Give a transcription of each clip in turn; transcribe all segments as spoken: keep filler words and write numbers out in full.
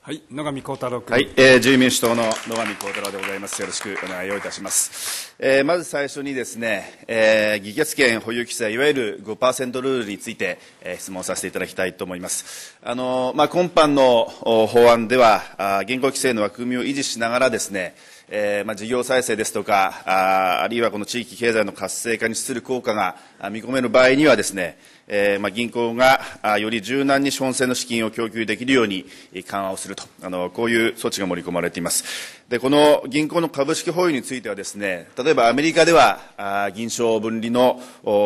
はい、野上幸太郎君。 はい、えー、自由民主党の野上幸太郎でございます。よろしくお願いをいたします。えー、まず最初にですね、えー、議決権保有規制、いわゆる ごパーセント ルールについて、えー、質問させていただきたいと思います。あのまあ、今般の法案では、あ現行規制の枠組みを維持しながらですね、えーまあ、事業再生ですとか、ああるいはこの地域経済の活性化に資する効果が見込める場合にはですね、えーまあ、銀行があより柔軟に資本性の資金を供給できるように緩和をすると、あのこういう措置が盛り込まれています。で、この銀行の株式保有についてはですね、例えばアメリカではあ銀商分離の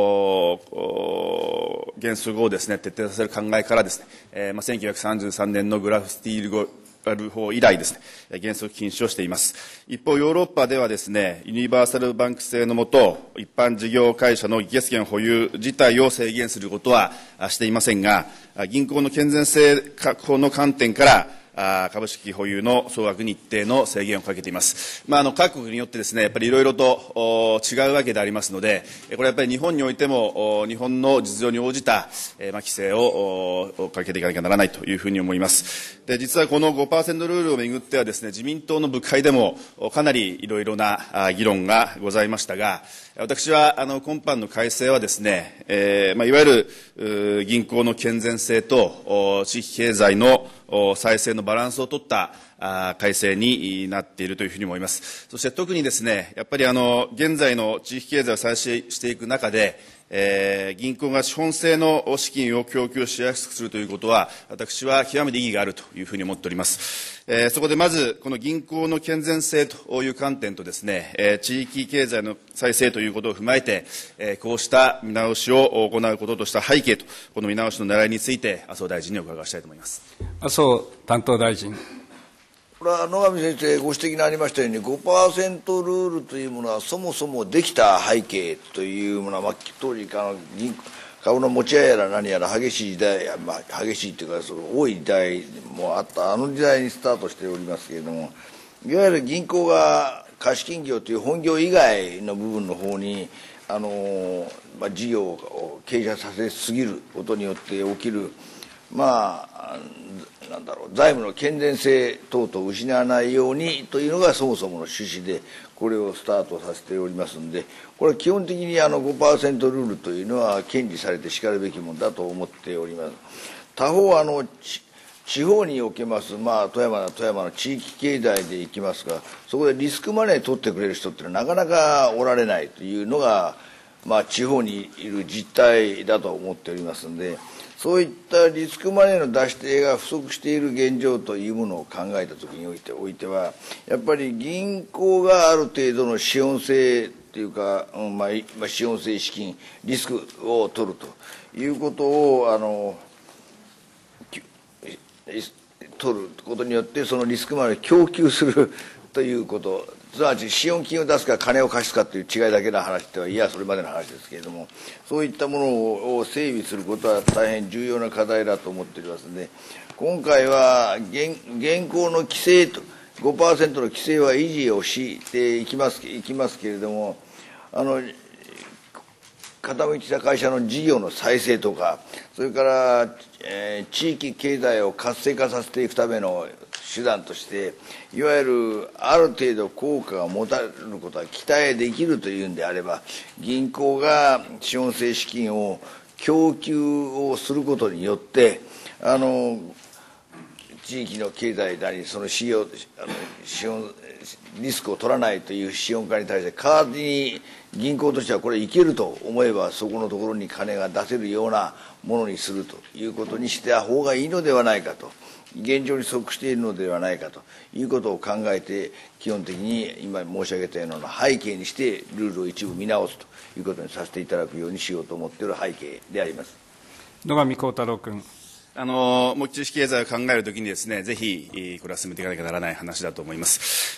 原則をですね徹底させる考えからですね、えーまあ、せんきゅうひゃくさんじゅうさんねんのグラフスティール後法以来ですね、原則禁止をしています。一方、ヨーロッパではですね、ユニバーサルバンク制の下、一般事業会社の議決権保有自体を制限することはしていませんが、銀行の健全性確保の観点から株式保有の総額に一定の制限をかけています。まあ、あの各国によってですね、やっぱりいろいろと違うわけでありますので、これはやっぱり日本においても日本の実情に応じた、まあ、規制をかけていかなきゃならないというふうに思います。で、実はこの ごパーセント ルールをめぐってはですね、自民党の部会でもかなりいろいろな議論がございましたが、私はあの今般の改正はですね、えーまあ、いわゆる銀行の健全性と地域経済の再生のバランスを取った改正になっているというふうに思います。そして特にですね、やっぱりあの現在の地域経済を再生していく中で、えー、銀行が資本性の資金を供給しやすくするということは、私は極めて意義があるというふうに思っております。えー、そこでまず、この銀行の健全性という観点とですね、えー、地域経済の再生ということを踏まえて、えー、こうした見直しを行うこととした背景と、この見直しの狙いについて、麻生大臣にお伺いしたいと思います。 麻生担当大臣。 これは野上先生ご指摘のありましたように ごパーセント ルールというものはそもそもできた背景というものは、まあ、当時あの銀株の持ち合いやら何やら激しい時代、まあ、激しいというかその多い時代もあったあの時代にスタートしておりますけれども、いわゆる銀行が貸金業という本業以外の部分の方にあの、まあ、事業を傾斜させすぎることによって起きるまあなんだろう財務の健全性等々を失わないようにというのがそもそもの趣旨で、これをスタートさせておりますので、これは基本的にあの ごパーセント ルールというのは堅持されてしかるべきものだと思っております。他方あの地方におけます、まあ、富山の富山の地域経済でいきますが、そこでリスクマネー取ってくれる人っていうのはなかなかおられないというのが、まあ、地方にいる実態だと思っておりますので、そういったリスクマネーの出し手が不足している現状というものを考えたときにおいておいては、やっぱり銀行がある程度の資本性というか、うんまあ、資本性資金リスクを取るということをあの取ることによって、そのリスクマネーを供給するということ、すなわち資本金を出すか金を貸すかという違いだけの話では、いやそれまでの話ですけれども、そういったものを整備することは大変重要な課題だと思っておりますので、今回は 現, 現行の規制と ごパーセント の規制は維持をしていきますいきますけれども、あの傾いてきた会社の事業の再生とか、それから、えー、地域経済を活性化させていくための手段として、いわゆるある程度効果が持たれることは期待できるというんであれば、銀行が資本性資金を供給をすることによって、あの地域の経済なりその資料あの資本リスクを取らないという資本家に対して代わりに銀行としてはこれいけると思えばそこのところに金が出せるようなものにするということにした方がいいのではないかと、現状に即しているのではないかということを考えて、基本的に今申し上げたような背景にしてルールを一部見直すということにさせていただくようにしようと思っている背景であります。 野上幸太郎君。 あの地域経済を考えるときにですね、ぜひこれは進めていかなきゃならない話だと思います。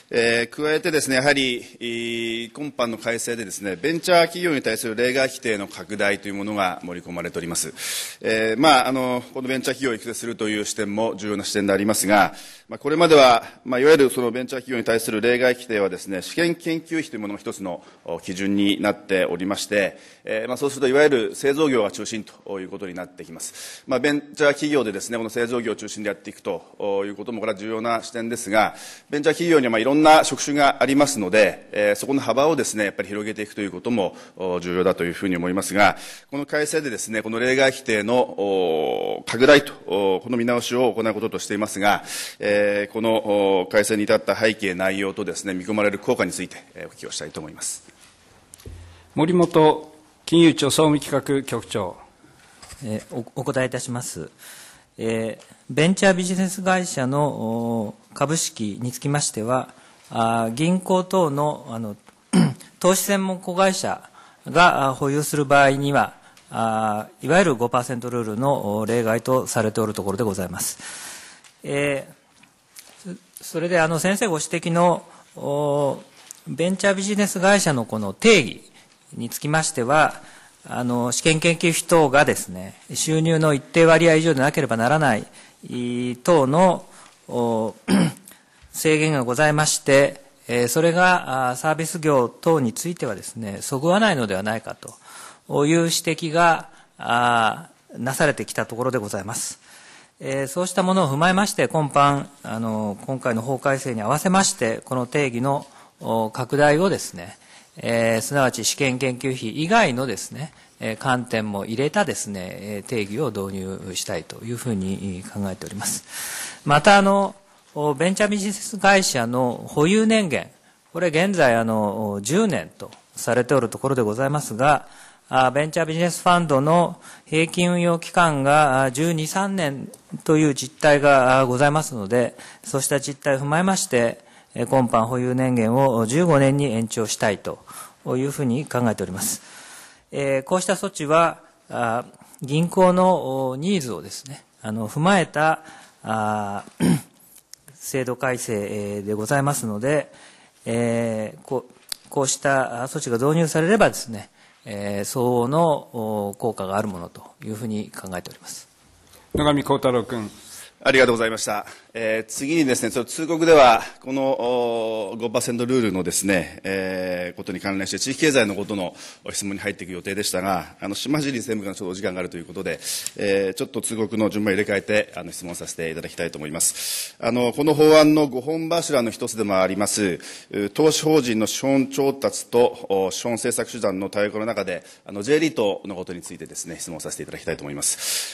えー、加えてですね、やはり今般の改正でですね、ベンチャー企業に対する例外規定の拡大というものが盛り込まれております。えー、まああのこのベンチャー企業を育成するという視点も重要な視点でありますが、まあ、これまでは、まあ、いわゆるそのベンチャー企業に対する例外規定はですね、試験研究費というものが一つの基準になっておりまして、えーまあ、そうするといわゆる製造業が中心ということになってきます。まあ、ベンチャー企企業でですね、この製造業を中心でやっていくということも、これは重要な視点ですが、ベンチャー企業にはまあいろんな職種がありますので、えー、そこの幅をですね、やっぱり広げていくということも重要だというふうに思いますが、この改正でですね、この例外規定の拡大と、この見直しを行うこととしていますが、えー、この改正に至った背景、内容とですね、見込まれる効果についてお聞きをしたいと思います。 森本金融庁総務企画局長。 えー、お, お答えいたします。えー、ベンチャービジネス会社の株式につきましては、あ銀行等の、あの投資専門子会社が保有する場合には、あいわゆる ごパーセント ルールの例外とされておるところでございます。えー、それであの先生ご指摘のベンチャービジネス会社のこの定義につきましては、あの試験研究費等がですね、収入の一定割合以上でなければならない等の制限がございまして、それがサービス業等についてはですね、そぐわないのではないかという指摘がなされてきたところでございます。そうしたものを踏まえまして、今般、あの今回の法改正に合わせまして、この定義の拡大をですね、えー、すなわち試験研究費以外のですね、えー、観点も入れたですね、定義を導入したいというふうに考えております。また、あの、ベンチャービジネス会社の保有年限、これ現在、あの、じゅうねんとされておるところでございますが、ベンチャービジネスファンドの平均運用期間がじゅうに、さんねんという実態がございますので、そうした実態を踏まえまして、今般保有年限をじゅうごねんに延長したいというふうに考えております。こうした措置は、銀行のニーズをですね、あの踏まえた制度改正でございますので、こう、こうした措置が導入されればですね、相応の効果があるものというふうに考えております。 野上幸太郎君。 ありがとうございました。えー、次にですね、その通告では、この ごパーセント ルールのですね、えー、ことに関連して、地域経済のことの質問に入っていく予定でしたが、あの、島尻政務官のちょっとお時間があるということで、えー、ちょっと通告の順番を入れ替えて、あの、質問させていただきたいと思います。あの、この法案のご本柱の一つでもあります、投資法人の資本調達と資本政策手段の対応の中で、あの、J リートのことについてですね、質問させていただきたいと思います。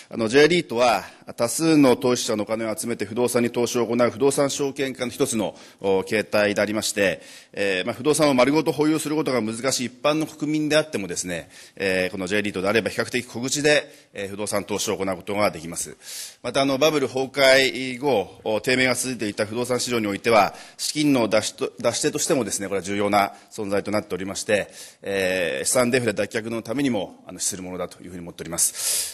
あの、J リートは、多数の投資者のお金を集めて不動産に投資を行う不動産証券化の一つの形態でありまして、えーまあ、不動産を丸ごと保有することが難しい一般の国民であってもですね、えー、この J リートであれば比較的小口で、えー、不動産投資を行うことができます。またあのバブル崩壊後、低迷が続いていた不動産市場においては、資金の出しと出し手としてもですね、これは重要な存在となっておりまして、えー、資産デフレ脱却のためにもあの資するものだというふうに思っております。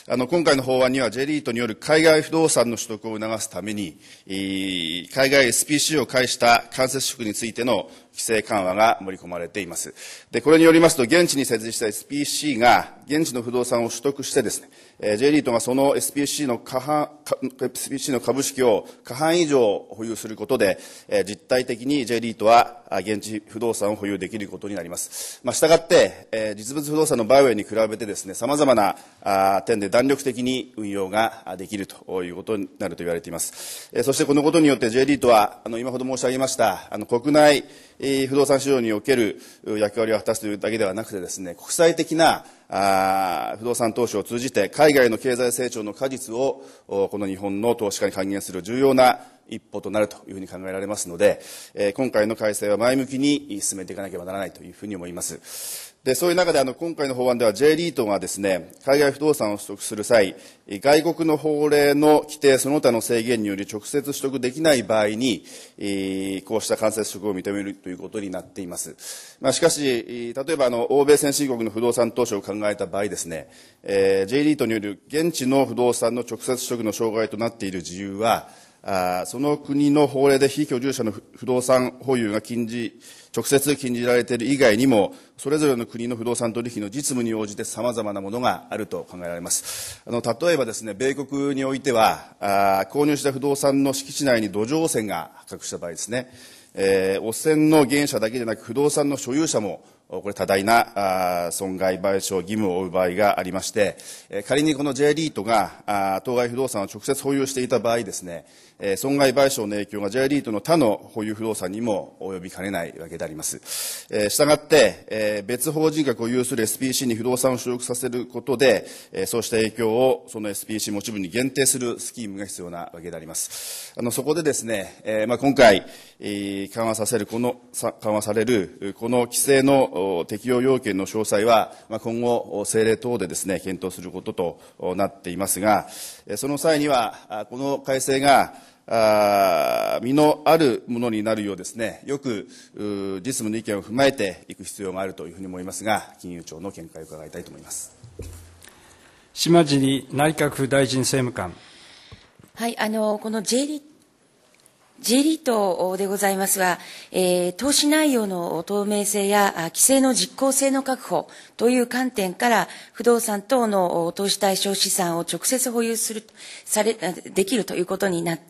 あの今回の法案には J リートによる海外不動産の取得を促すために、海外 エスピーシー を介した間接取得についての規制緩和が盛り込まれています。で、これによりますと、現地に設立した エスピーシー が現地の不動産を取得してですね、J リートがその エスピーシー の過半、エスピーシー の株式を過半以上保有することで、実態的に J リートは現地不動産を保有できることになります。まあ、したがって、実物不動産のバイオに比べてですね、様々な点で弾力的に運用ができるということになると言われています。そしてこのことによって J リートは、あの今ほど申し上げました、あの国内不動産市場における役割を果たすというだけではなくてですね、国際的なあ不動産投資を通じて海外の経済成長の果実をこの日本の投資家に還元する重要な一歩となるというふうに考えられますので、えー、今回の改正は前向きに進めていかなければならないというふうに思います。で、そういう中であの今回の法案では J リートがですね、海外不動産を取得する際、外国の法令の規定その他の制限により直接取得できない場合に、えー、こうした間接取得を認めるということになっています。まあ、しかし、例えばあの欧米先進国の不動産投資を考えた場合ですね、えー、J リートによる現地の不動産の直接取得の障害となっている事由は、あその国の法令で非居住者の不動産保有が禁じ、直接禁じられている以外にも、それぞれの国の不動産取引の実務に応じて様々なものがあると考えられます。あの例えばですね、米国においては、あ購入した不動産の敷地内に土壌汚染が発覚した場合ですね、えー、汚染の原因者だけでなく不動産の所有者もこれ多大な損害賠償義務を負う場合がありまして、仮にこの J リートが当該不動産を直接保有していた場合ですね、損害賠償の影響が J リートの他の保有不動産にも及びかねないわけであります。したがって、別法人格を有する エスピーシー に不動産を所有させることで、そうした影響をその エスピーシー 持ち分に限定するスキームが必要なわけであります。あのそこでですね、えーまあ、今回、えー、緩和させるこの緩和されるこの規制の適用要件の詳細は、まあ、今後政令等でですね検討することとなっていますが、その際にはこの改正があ実のあるものになるようですね、よく実務の意見を踏まえていく必要があるというふうに思いますが、金融庁の見解を伺いたいと思います。 島尻内閣府大臣政務官。 はい、あのこの J リートJ リートでございますが、えー、投資内容の透明性や規制の実効性の確保という観点から不動産等の投資対象資産を直接保有するされできるということになって、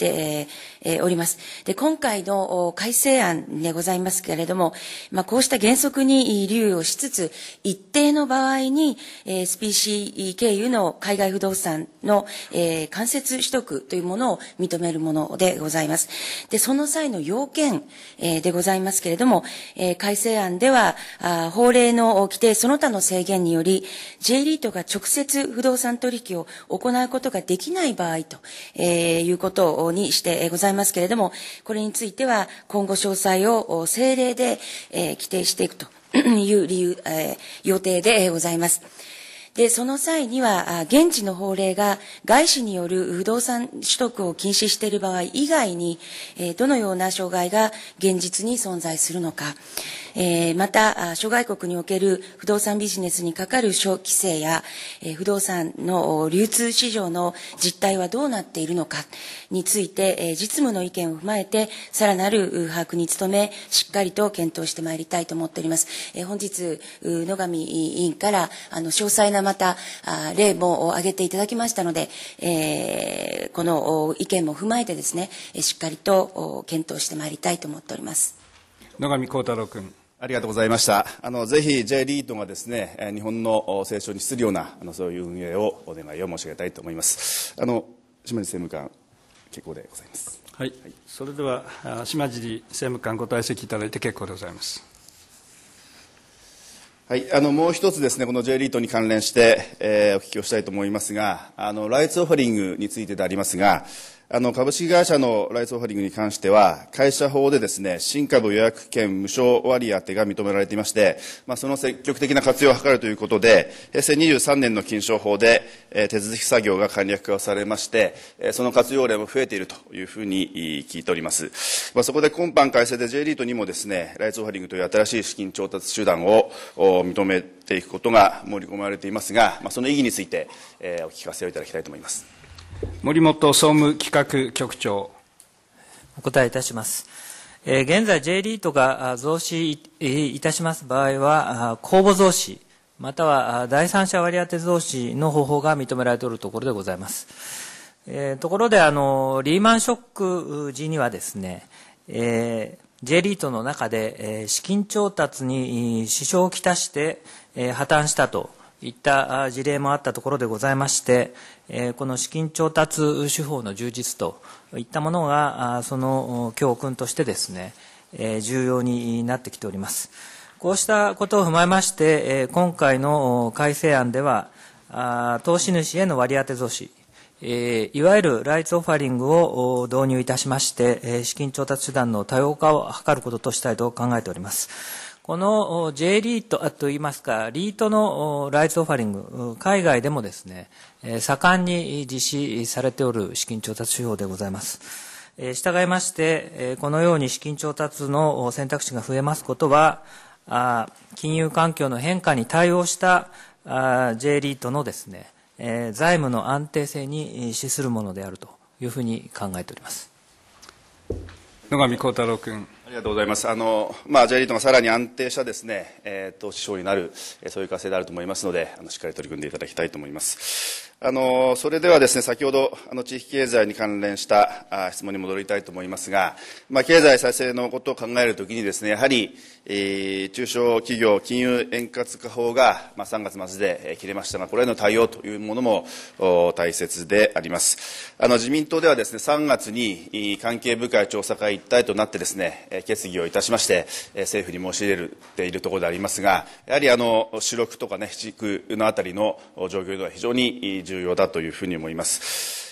えー、おります。で、今回の改正案でございますけれども、まあ、こうした原則に留意をしつつ、一定の場合に エスピーシー 経由の海外不動産の、えー、間接取得というものを認めるものでございます。で、その際の要件、えー、でございますけれども、えー、改正案では、あ法令の規定その他の制限により、J リートが直接不動産取引を行うことができない場合と、えー、いうことにしてございますけれども、これについては今後詳細を政令で、えー、規定していくという理由、えー、予定でございます。で、その際には、現地の法令が外資による不動産取得を禁止している場合以外に、どのような障害が現実に存在するのか、また、諸外国における不動産ビジネスにかかる諸規制や、不動産の流通市場の実態はどうなっているのかについて、実務の意見を踏まえて、さらなる把握に努め、しっかりと検討してまいりたいと思っております。本日、野上委員から、あの、詳細なまた例も挙げていただきましたので、えー、この意見も踏まえてですね、しっかりと検討してまいりたいと思っております。 野上幸太郎君。 ありがとうございました。あのぜひ J リートがですね、日本の成長に資するようなあのそういう運営をお願いを申し上げたいと思います。あの島尻政務官、結構でございます。 はい。はい、それでは島尻政務官ご退席いただいて結構でございます。 はい、あのもう一つですね、この J リートに関連して、えー、お聞きをしたいと思いますが、あのライツオファリングについてでありますが、あの株式会社のライツオファリングに関しては、会社法でですね、新株予約権無償割当が認められていまして、まあ、その積極的な活用を図るということで、平成にじゅうさんねんの金商法で、えー、手続き作業が簡略化されまして、えー、その活用例も増えているというふうに聞いております。まあ、そこで今般改正で J リートにもですね、ライツオファリングという新しい資金調達手段を認めていくことが盛り込まれていますが、まあ、その意義について、えー、お聞かせをいただきたいと思います。 森本総務企画局長。 お答えいたします。えー、現在 J リートが増資いたします場合は、公募増資、または第三者割当増資の方法が認められているところでございます。えー、ところであの、リーマンショック時にはですね、えー J リートの中で、えー、資金調達に支障をきたして、えー、破綻したといった事例もあったところでございまして、えー、この資金調達手法の充実といったものがその教訓としてですね、えー、重要になってきております。こうしたことを踏まえまして、えー、今回の改正案ではあ投資主への割当増資、えー、いわゆるライツオファリングを導入いたしまして、えー、資金調達手段の多様化を図ることとしたいと考えております。この J リートといいますか、リートのライツオファリング、海外でもですね、えー、盛んに実施されておる資金調達手法でございます。えー、従いまして、えー、このように資金調達の選択肢が増えますことは、あ金融環境の変化に対応したあ J リートのですね、えー、財務の安定性に資するものであるというふうに考えております。 野上幸太郎君。 ありがとうございます。あの、まあ、J リートがさらに安定したですね、えー、投資手法になる、えー、そういう活性であると思いますので、あのしっかり取り組んでいただきたいと思います。 あのそれではですね、先ほどあの地域経済に関連したあ質問に戻りたいと思いますが、まあ、経済再生のことを考えるときにですね、やはり、えー、中小企業金融円滑化法が、まあ、さんがつ末で、えー、切れましたが、これへの対応というものも大切であります。あの自民党ではですね、さんがつに関係部会調査会一体となってですね、決議をいたしまして、政府に申し入れているところでありますが、やはりあの主力とかね、地区のあたりの状況では非常に重要だというふうに思います。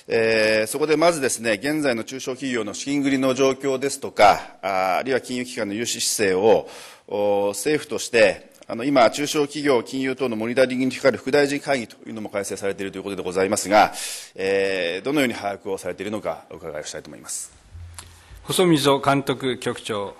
えー、そこでまずですね、現在の中小企業の資金繰りの状況ですとか、あ, あるいは金融機関の融資姿勢を政府としてあの今、中小企業、金融等のモニタリングにかかる副大臣会議というのも開催されているということでございますが、えー、どのように把握をされているのか、お伺いをしたいと思います。 細溝監督局長。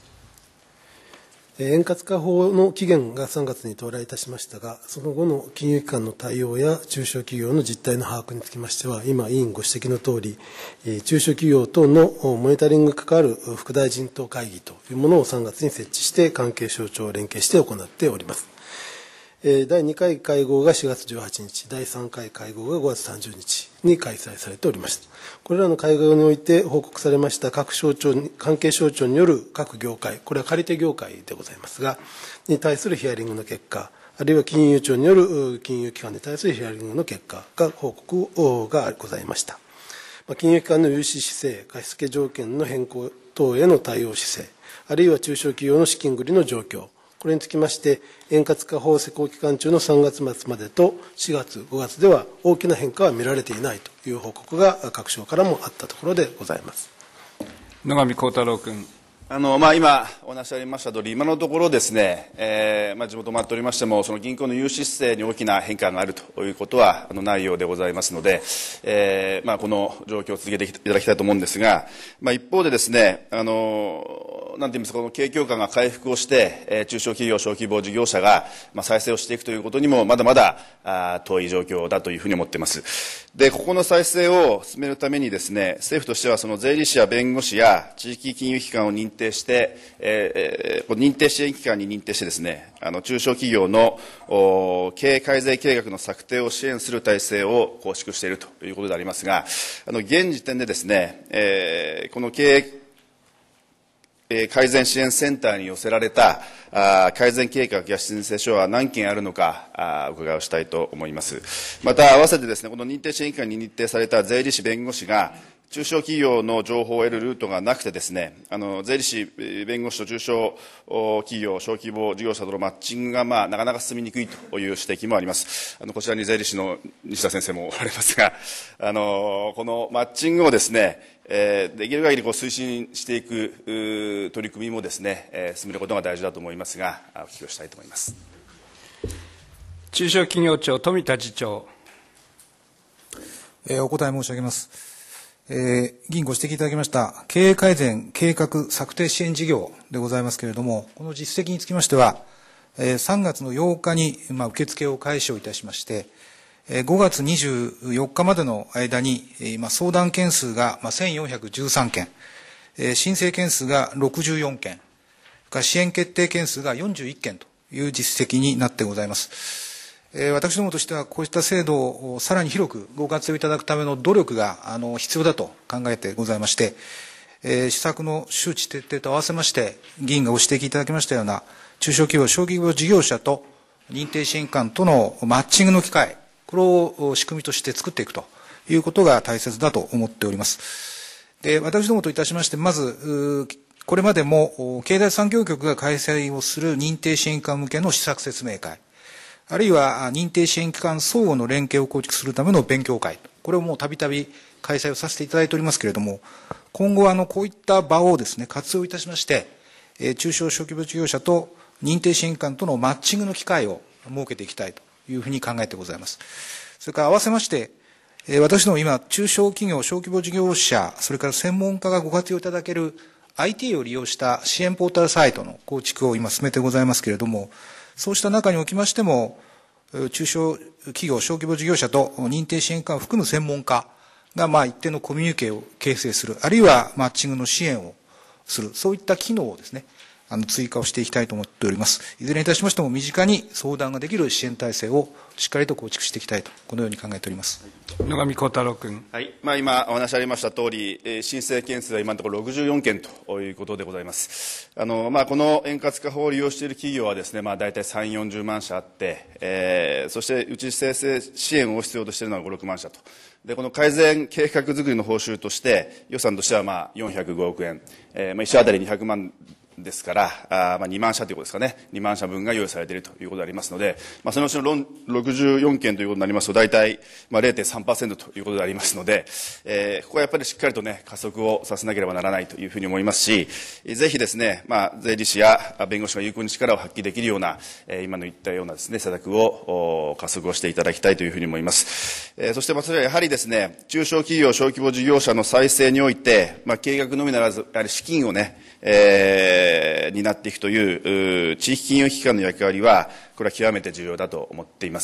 円滑化法の期限がさんがつに到来いたしましたが、その後の金融機関の対応や中小企業の実態の把握につきましては、今、委員ご指摘のとおり、中小企業等のモニタリングに関わる副大臣等会議というものをさんがつに設置して、関係省庁を連携して行っております。だいにかい会合がしがつじゅうはちにち、だいさんかい会合がごがつさんじゅうにちに開催されておりました。これらの会合において報告されました各省庁に、関係省庁による各業界、これは借り手業界でございますが、に対するヒアリングの結果、あるいは金融庁による金融機関に対するヒアリングの結果が報告がございました。金融機関の融資姿勢、貸付条件の変更等への対応姿勢、あるいは中小企業の資金繰りの状況、これにつきまして、円滑化法施行期間中のさんがつ末までとしがつ、ごがつでは大きな変化は見られていないという報告が各省からもあったところでございます。 野上幸太郎君。 あのまあ、今、お話ありました通り、今のところですね、えーまあ、地元回っておりましても、その銀行の融資姿勢に大きな変化があるということはあのないようでございますので、えーまあ、この状況を続けていただきたいと思うんですが、まあ、一方でですね、あのなんていうんですか、この景況感が回復をして、えー、中小企業、小規模事業者が、まあ、再生をしていくということにも、まだまだあ遠い状況だというふうに思っています。で、ここの再生を進めるためにですね、政府としてはその税理士や弁護士や地域金融機関を認定して、えー、認定支援機関に認定してですね、あの中小企業の経営改善計画の策定を支援する体制を構築しているということでありますが、あの現時点でですね、えー、この経営改善支援センターに寄せられたあ改善計画や申請書は何件あるのかあお伺いをしたいと思います。また、合わせてですね、この認定支援機関に認定された税理士、弁護士が、中小企業の情報を得るルートがなくてですね、あの税理士、弁護士と中小企業、小規模事業者とのマッチングが、まあ、なかなか進みにくいという指摘もあります。あのこちらに税理士の西田先生もおられますが、あのこのマッチングをですね、えー、できる限りこう推進していく取り組みもですね、えー、進めることが大事だと思いますが、お聞きをしたいと思います。 中小企業庁、富田次長。 えー、お答え申し上げます。えー、議員ご指摘いただきました経営改善計画策定支援事業でございますけれども、この実績につきましては、えー、さんがつのようかに、まあ、受付を開始をいたしまして、えー、ごがつにじゅうよっかまでの間に、えーまあ、相談件数が、まあ、せんよんひゃくじゅうさんけん、えー、申請件数がろくじゅうよんけん、支援決定件数がよんじゅういっけんという実績になってございます。私どもとしては、こうした制度をさらに広くご活用いただくための努力があの必要だと考えてございまして、えー、施策の周知徹底と合わせまして、議員がご指摘いただきましたような、中小企業、小規模事業者と認定支援機関とのマッチングの機会、これを仕組みとして作っていくということが大切だと思っております。で、私どもといたしまして、まず、これまでも経済産業局が開催をする認定支援機関向けの施策説明会、あるいは認定支援機関相互の連携を構築するための勉強会、これをもうたびたび開催をさせていただいておりますけれども、今後はあのこういった場をですね、活用いたしまして、えー、中小小規模事業者と認定支援機関とのマッチングの機会を設けていきたいというふうに考えてございます。それから合わせまして、えー、私ども今、中小企業、小規模事業者、それから専門家がご活用いただける アイティー を利用した支援ポータルサイトの構築を今進めてございますけれども、そうした中におきましても、中小企業、小規模事業者と認定支援機関を含む専門家が、まあ、一定のコミュニケを形成する、あるいはマッチングの支援をする、そういった機能をですね、 あの追加をしていきたいと思っております。いずれにいたしましても、身近に相談ができる支援体制をしっかりと構築していきたいと、このように考えております。 野上幸太郎君。 はい、まあ、今お話ありました通り、えー、申請件数は今のところろくじゅうよんけんということでございます。あの、まあ、この円滑化法を利用している企業はですね、まあ、大体さんじゅう、よんじゅうまんしゃあって、えー、そしてうち生成支援を必要としているのはご、ろくまんしゃと。で、この改善計画作りの報酬として、予算としてはまあよんひゃくごおくえん、えー、まあいっしゃあたりにひゃくまんですから、あまあにまんしゃということですかね、にまんしゃぶんが用意されているということでありますので、まあ、そのうちのろくじゅうよんけんということになりますと、大体、まあ、れいてんさんパーセント ということでありますので、えー、ここはやっぱりしっかりとね、加速をさせなければならないというふうに思いますし、ぜひですね、まあ、税理士や弁護士が有効に力を発揮できるような、えー、今の言ったようなですね、施策を加速をしていただきたいというふうに思います。えー、そして、まあ、それはやはりですね、中小企業、小規模事業者の再生において、まあ、計画のみならず、やはり資金をね、えー、担っていくという地域金融機関の役割は、これは極めて重要だと思っています。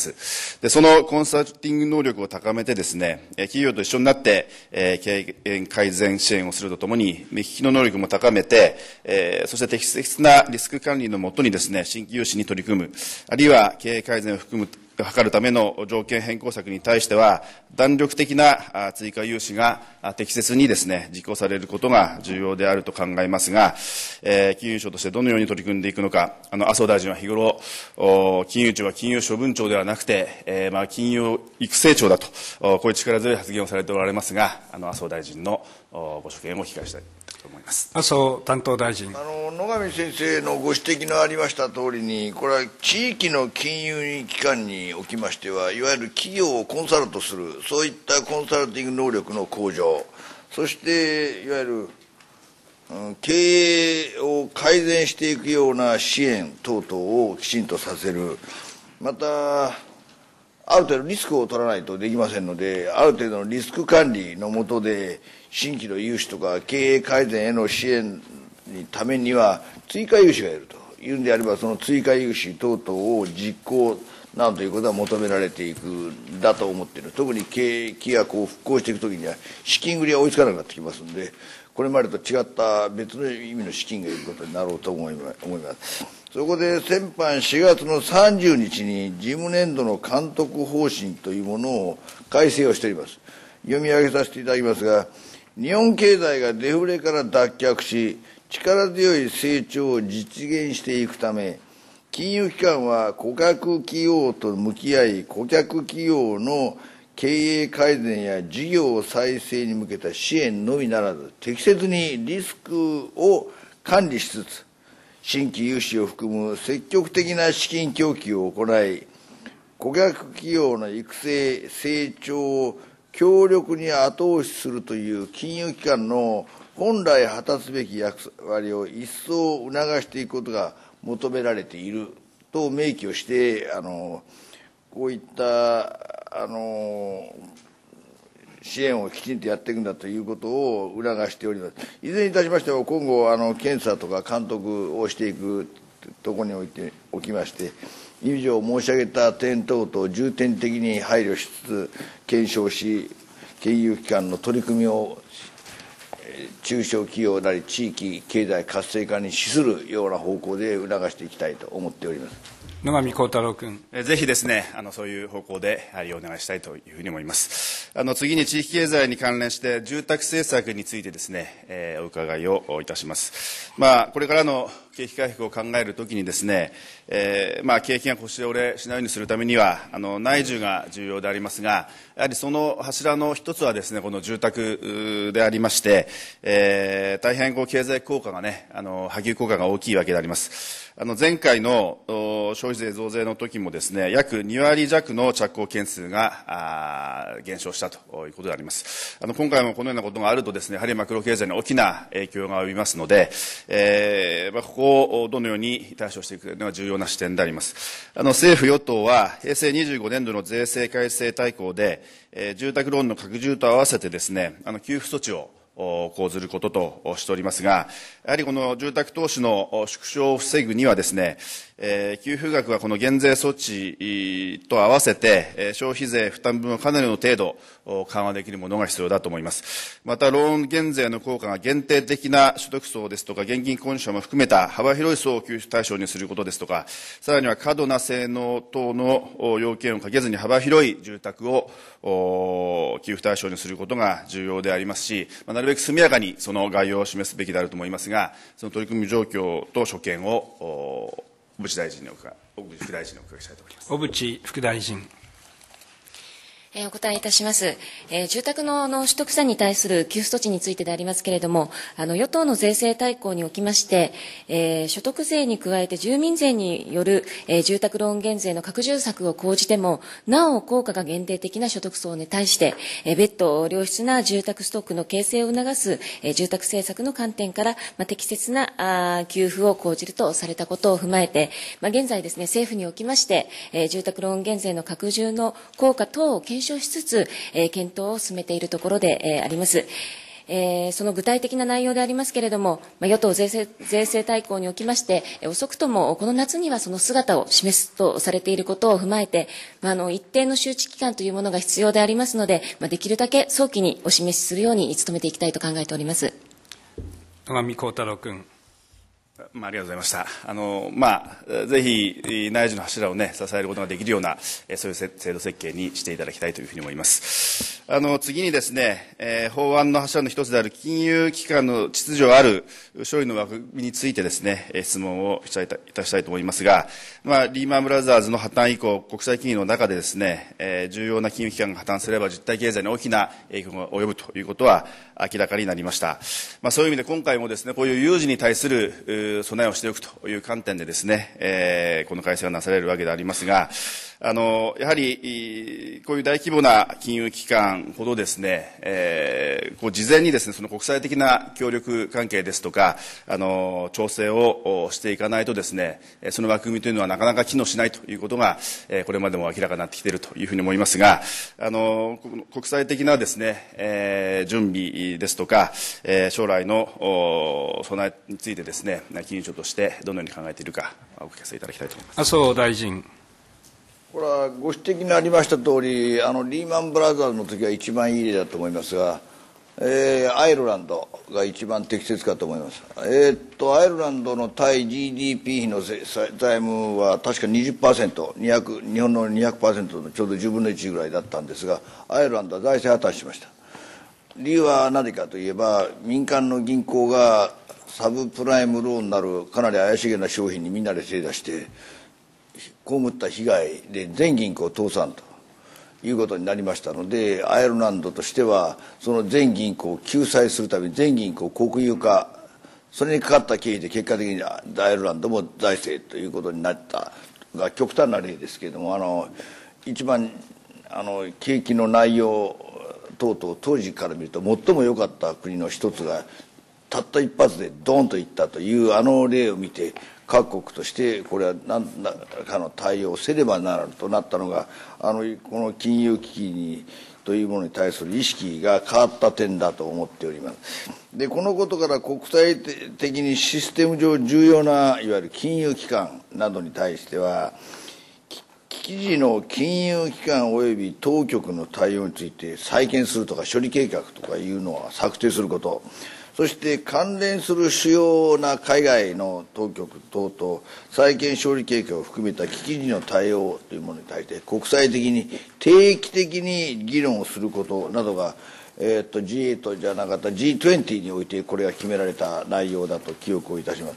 で、そのコンサルティング能力を高めてですね、企業と一緒になって、えー、経営改善支援をするとともに、目利きの能力も高めて、えー、そして適切なリスク管理のもとにですね、新規融資に取り組む、あるいは経営改善を含む図るための条件変更策に対しては、弾力的な追加融資が適切にですね、実行されることが重要であると考えますが、えー、金融庁としてどのように取り組んでいくのか、あの、麻生大臣は日頃、金融庁は金融処分庁ではなくて、えー、まあ、金融育成庁だと、こういう力強い発言をされておられますが、あの、麻生大臣のご所見を控えしたいと思います。 麻生担当大臣。 あの野上先生のご指摘のありました通りに、これは地域の金融機関におきましては、いわゆる企業をコンサルトする、そういったコンサルティング能力の向上、そしていわゆる、うん、経営を改善していくような支援等々をきちんとさせる、また、ある程度リスクを取らないとできませんので、ある程度のリスク管理の下で、新規の融資とか経営改善への支援のためには追加融資がいるというんであれば、その追加融資等々を実行などということは求められていくんだと思っている。特に景気がこう復興していくときには資金繰りが追いつかなくなってきますので、これまでと違った別の意味の資金がいることになろうと思います。そこで先般しがつのさんじゅうにちに事務年度の監督方針というものを改正をしております。読み上げさせていただきますが、日本経済がデフレから脱却し、力強い成長を実現していくため、金融機関は顧客企業と向き合い、顧客企業の経営改善や事業再生に向けた支援のみならず、適切にリスクを管理しつつ、新規融資を含む積極的な資金供給を行い、顧客企業の育成、成長を強力に後押しするという金融機関の本来果たすべき役割を一層促していくことが求められていると明記をして、あのこういったあの支援をきちんとやっていくんだということを促しております。いずれにいたしましては、今後あの検査とか監督をしていくところにおいておきまして、以上申し上げた点等々重点的に配慮しつつ検証し、金融機関の取り組みを中小企業なり地域経済活性化に資するような方向で促していきたいと思っております。 野上幸太郎君。 ぜひですね、あの、そういう方向で、やはりお願いしたいというふうに思います。あの、次に地域経済に関連して、住宅政策についてですね、えー、お伺いをいたします。まあ、これからの景気回復を考えるときにですね、えー、まあ、景気が腰折れしないようにするためには、あの、内需が重要でありますが、やはりその柱の一つはですね、この住宅でありまして、えー、大変こう経済効果がね、あの、波及効果が大きいわけであります。あの前回の消費税増税の時もですね、約にわりじゃくの着工件数が減少したということであります。あの今回もこのようなことがあるとですね、やはりマクロ経済に大きな影響が及びますので、えーまあ、ここをどのように対処していくのが重要な視点であります。あの政府与党は平成にじゅうごねんどの税制改正大綱で、えー、住宅ローンの拡充と合わせてですね、あの給付措置を講ずることとしておりますが、やはりこの住宅投資の縮小を防ぐにはですね、えー、給付額はこの減税措置と合わせて、えー、消費税負担分をかなりの程度緩和できるものが必要だと思います。また、ローン減税の効果が限定的な所得層ですとか、現金購入者も含めた幅広い層を給付対象にすることですとか、さらには過度な性能等の要件をかけずに幅広い住宅を給付対象にすることが重要でありますし、なるべく速やかにその概要を示すべきであると思いますが、その取り組み状況と所見を小渕大臣にお伺い、小渕副大臣にお伺いしたいと思います。 小渕副大臣。 えー、お答えいたします。えー、住宅のあの取得者に対する給付措置についてでありますけれども、あの与党の税制大綱におきまして、えー、所得税に加えて住民税による、えー、住宅ローン減税の拡充策を講じても、なお効果が限定的な所得層に対して、えー、別途良質な住宅ストックの形成を促す、えー、住宅政策の観点から、まあ、適切なあ給付を講じるとされたことを踏まえて、まあ、現在ですね、政府におきまして、えー、住宅ローン減税の拡充の効果等を検証しつつ、えー、検討を進めているところで、えー、あります。えー、その具体的な内容でありますけれども、まあ、与党税制、税制大綱におきまして、えー、遅くともこの夏にはその姿を示すとされていることを踏まえて、まあ、あの一定の周知期間というものが必要でありますので、まあ、できるだけ早期にお示しするように努めていきたいと考えております。 野上幸太郎君。 まあ、ありがとうございました。あの、まあ、ぜひ、内需の柱をね、支えることができるような、そういう制度設計にしていただきたいというふうに思います。あの、次にですね、えー、法案の柱の一つである金融機関の秩序ある処理の枠組みについてですね、質問をいたしたいと思いますが、まあ、リーマンブラザーズの破綻以降、国際金融の中でですね、えー、重要な金融機関が破綻すれば実体経済に大きな影響が及ぶということは明らかになりました。まあ、そういう意味で今回もですね、こういう有事に対する備えをしておくという観点でですね、えー、この改正がなされるわけでありますが、あのやはりこういう大規模な金融機関ほどですね、えー、こう事前にですね、その国際的な協力関係ですとか、あの調整をしていかないとですね、その枠組みというのはなかなか機能しないということが、これまでも明らかになってきているというふうに思いますが、あの国際的なですね、えー、準備ですとか、えー、将来の備えについてですね、金融庁としてどのように考えているかお聞かせいただきたいと思います。 麻生大臣。 これはご指摘にありました通り、あのリーマンブラザーズの時は一番いい例だと思いますが、えー、アイルランドが一番適切かと思います。えー、っとアイルランドの対 ジーディーピー 比の財務は確か にじゅっパーセント、にひゃく、日本の にひゃくパーセント のちょうどじゅうぶんのいちぐらいだったんですが、アイルランドは財政破綻しました。理由は何かといえば、民間の銀行がサブプライムローンなるかなり怪しげな商品にみんなで手出して被った被害で全銀行倒産ということになりましたので、アイルランドとしてはその全銀行を救済するために全銀行国有化、それにかかった経費で結果的にアイルランドも財政ということになったが極端な例ですけれども、あの一番あの景気の内容等々当時から見ると最も良かった国の一つがたった一発でドーンといったというあの例を見て、各国としてこれは何らかの対応をせねばならぬとなったのが、あのこの金融危機にというものに対する意識が変わった点だと思っております。でこのことから国際的にシステム上重要ないわゆる金融機関などに対しては、危機時の金融機関及び当局の対応について再建するとか処理計画とかいうのは策定すること、そして関連する主要な海外の当局等々再建処理計画を含めた危機時の対応というものに対して国際的に定期的に議論をすることなどが、えー、と ジーエイト じゃなかった ジートゥエンティー においてこれが決められた内容だと記憶をいたします。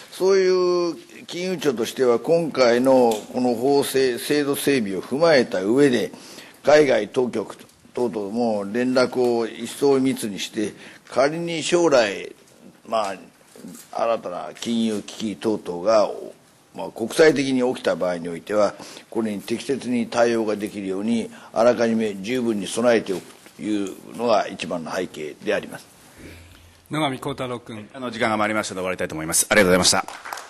そういう金融庁としては今回のこの法制制度整備を踏まえた上で、海外当局等々も連絡を一層密にして、仮に将来、まあ、新たな金融危機等々が、まあ、国際的に起きた場合においては、これに適切に対応ができるようにあらかじめ十分に備えておくというのが一番の背景であります。 野上幸太郎君。 あの時間が回りましたので終わりたいと思います。ありがとうございました。